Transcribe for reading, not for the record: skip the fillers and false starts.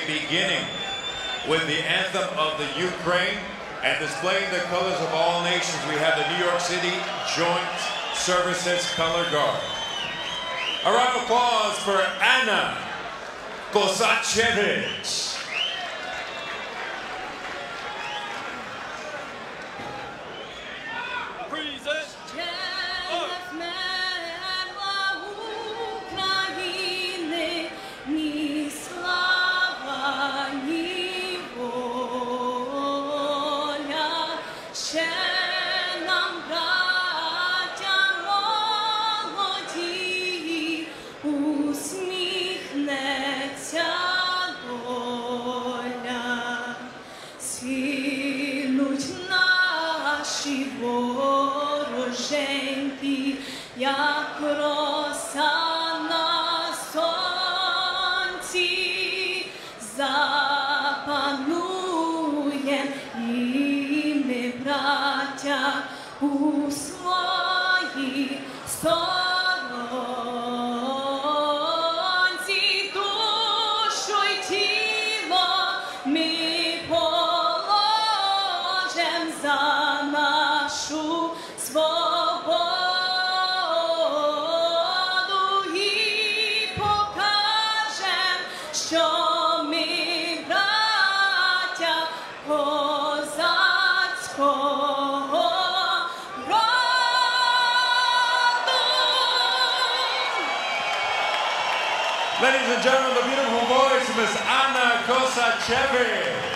beginning with the anthem of the Ukraine and displaying the colors of all nations. We have the New York City Joint Services Color Guard. A round of applause for Anna Kosachevich. Вороженькі, як роса на сонці, запануєм і ми, браття, у своїй сторонці, душу й тіло ми положим за нашу свободу і покажем, що ми браття козацького роду. Ladies and gentlemen, the beautiful voice of Miss Anna Kosachevich.